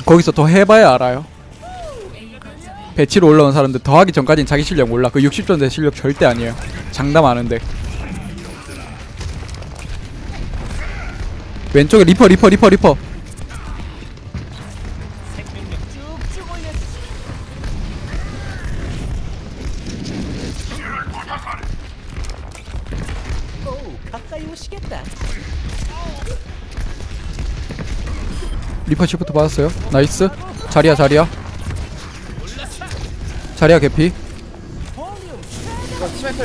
거기서 더 해봐야 알아요. 배치로 올라온 사람들 더 하기 전까진 자기 실력 몰라. 그 60점대 실력 절대 아니에요. 장담 아는데. 왼쪽에 리퍼. 리퍼 시프트 받았어요. 나이스. 자리야 개피. 이거 시메트라.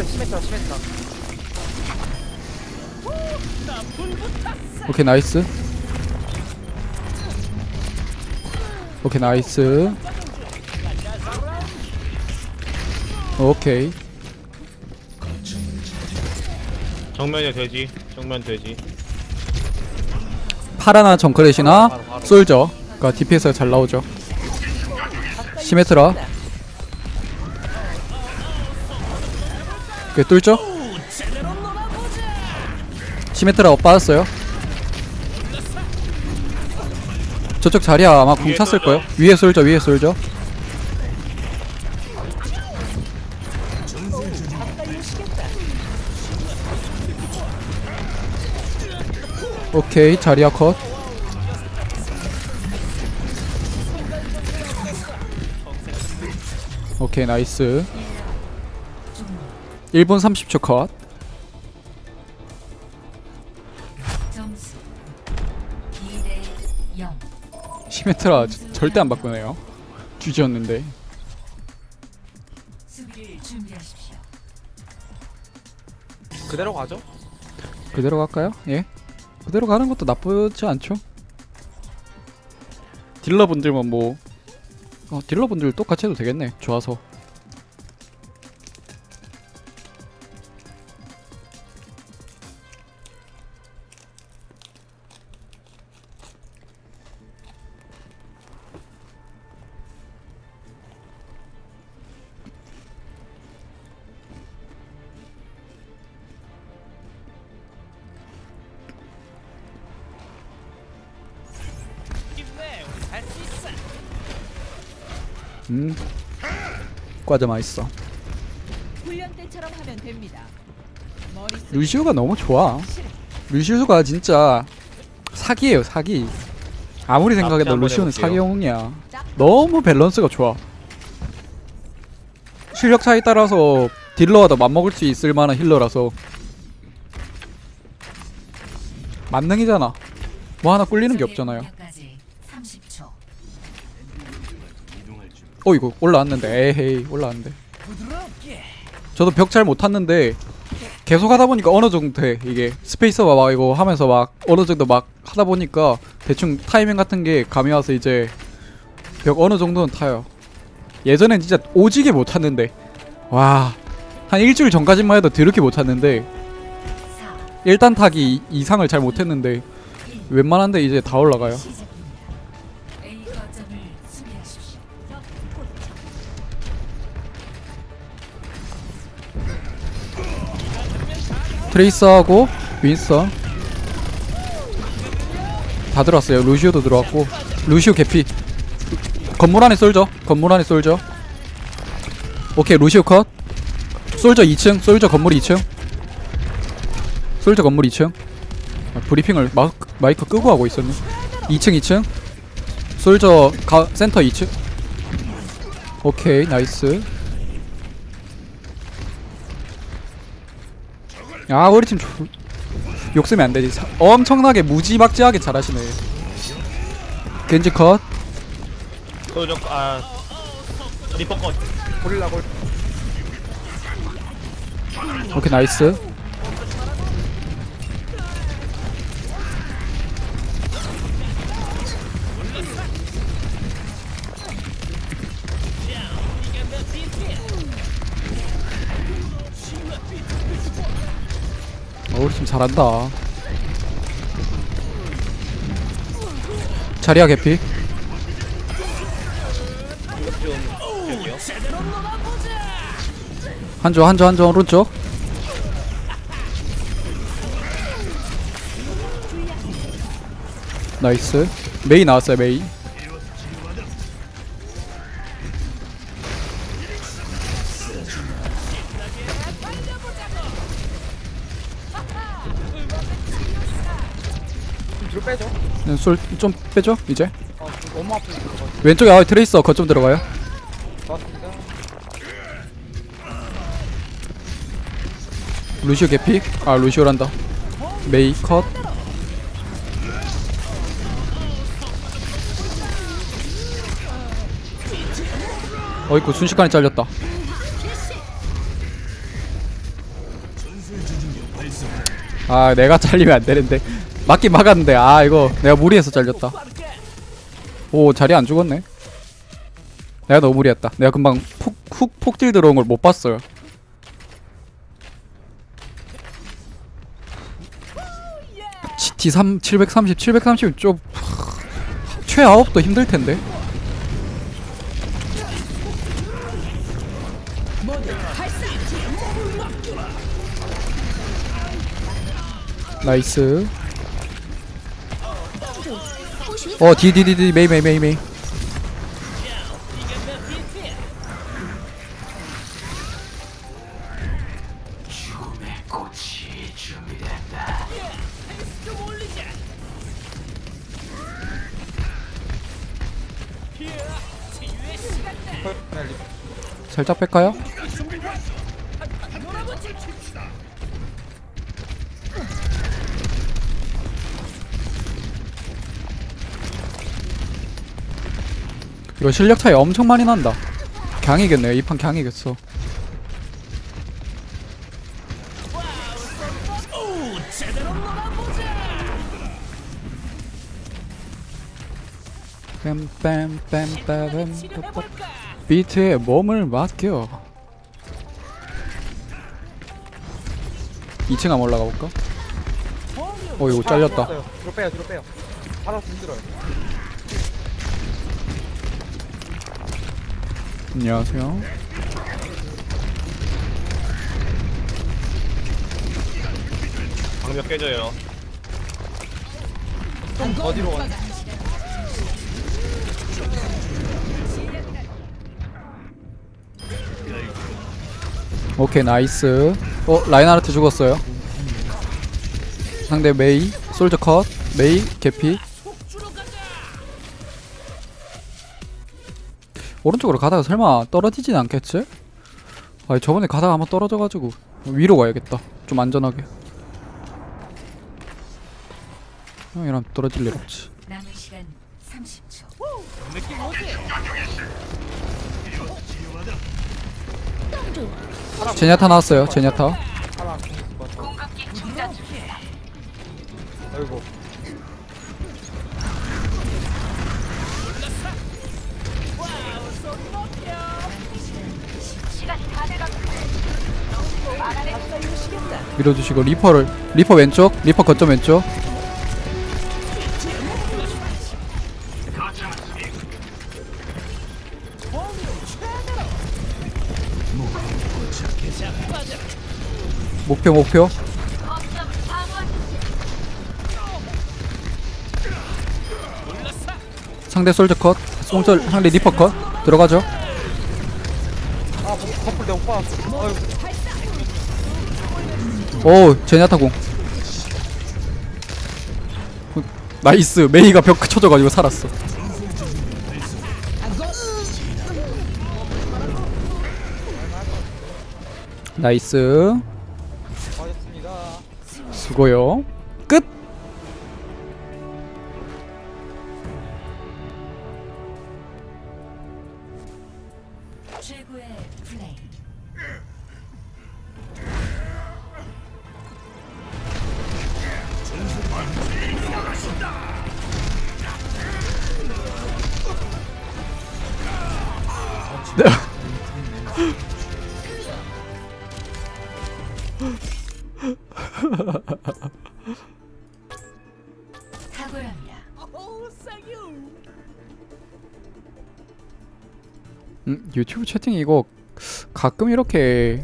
오케이 나이스. 오케이. 정면에 돼지. 정면 돼지. 파라나 정크렛이나 솔저가 DPS가 잘 나오죠. 시메트라. 오케이 뚫죠. 시메트라 빠졌어요. 저쪽 자리야 아마 궁 찼을 거예요. 위에 솔저. 오케이 자리야 컷. 오케이 나이스. 1분 30초 컷. 점수 2대 0. 시메트라 절대 안 바꾸네요. 주지였는데. 수비를 준비하십시오. 그대로 가죠? 그대로 갈까요? 예. 그대로 가는 것도 나쁘지 않죠. 딜러분들만 뭐 딜러분들 똑같이 해도 되겠네. 좋아서. 과자 맛있어. 훈련 때처럼 하면 됩니다. 루시우가 너무 좋아. 루시우가 진짜 사기예요, 사기. 아무리 생각해도 루시우는 사기 영웅이야. 너무 밸런스가 좋아. 실력 차이 따라서 딜러와도 맞먹을 수 있을 만한 힐러라서. 만능이잖아. 뭐 하나 꿀리는 게 없잖아요. 이거 올라왔는데. 에헤이 올라왔는데. 저도 벽 잘 못 탔는데 계속 하다 보니까 어느 정도 돼. 이게 스페이스바 막 이거 하면서 막 어느 정도 막 하다 보니까 대충 타이밍 같은 게 감이 와서 이제 벽 어느 정도는 타요. 예전엔 진짜 오지게 못 탔는데 와, 한 일주일 전까지만 해도 더럽게 못 탔는데 1단 타기 이상을 잘 못했는데 웬만한데 이제 다 올라가요. 트레이서하고 윈스턴 다 들어왔어요. 루시오도 들어왔고. 루시오 개피. 건물 안에 솔져. 오케이 루시오 컷. 솔져 2층. 솔져 건물 2층. 브리핑을 마이크 끄고 하고 있었네. 2층. 솔져 센터 2층. 오케이 나이스. 아 우리 팀 욕쓰면 안되지. 엄청나게 무지막지하게 잘하시네. 겐지 컷. 리퍼 컷. 고릴라. 오케이 나이스. 우리 팀 잘한다. 자리야 개피. 한조 오른쪽. 나이스. 메이 나왔어요. 메이. 빼죠. 솔좀 빼죠 이제. 너무 아프니까. 왼쪽에 트레이서 거점 들어가요. 맞습니다. 루시오 개피. 아 루시오란다. 메이 컷. 어이구 순식간에 잘렸다. 아 내가 잘리면 안 되는데. 맞긴 막았는데 아 이거 내가 무리해서 잘렸다. 오 자리 안 죽었네. 내가 너무 무리했다. 내가 금방 훅 폭딜 들어온 걸 못 봤어요. D3 730 730은 좀 최아홉도 힘들 텐데. 나이스. 디디디디 메이. 살짝 뺄까요? 이거 실력 차이 엄청 많이 난다. 강이겠네요. 이 판 강이겠어. 빰빰빰빰빰 비트에 몸을 맡겨. 2층 한번 올라가 볼까? 이거 잘렸다. 뒤로 빼요. 바로 들어요. 안녕하세요. 방벽 깨져요. 좀 더 뒤로 가. 오케이 나이스. 라인하르트 죽었어요. 상대 메이 솔저 컷. 메이 개피. 오른쪽으로 가다가 설마 떨어지진 않겠지? 아니 저번에 가다가 한번 떨어져가지고 위로 가야겠다. 좀 안전하게. 이러면 떨어질 일 없지. 남은 시간 30초. 제냐타 나왔어요. 제냐타. 하나 있을 것 같아. 아이고. 밀어주시고 리퍼 왼쪽. 리퍼 거점 왼쪽. 목표. 상대 솔저 컷. 상대 리퍼 컷. 들어가죠. 아 커플 내가 못 받았어. 아이고. 오 제냐타 공. 나이스. 메이가 벽 쳐져가지고 살았어. 나이스. 맞았습니다. 수고요. 끝. 최고의 플레이. 탁월합니다. 유튜브 채팅 이거 가끔 이렇게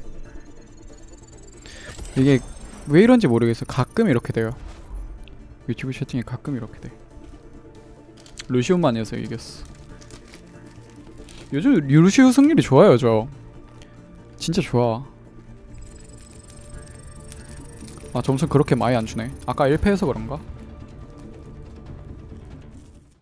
이게 왜 이런지 모르겠어. 가끔 이렇게 돼요. 유튜브 채팅이 가끔 이렇게 돼. 루시움만이어서 이겼어. 요즘 루시우 승률이 좋아요. 저 진짜 좋아. 아 점수 그렇게 많이 안 주네. 아까 1패해서 그런가?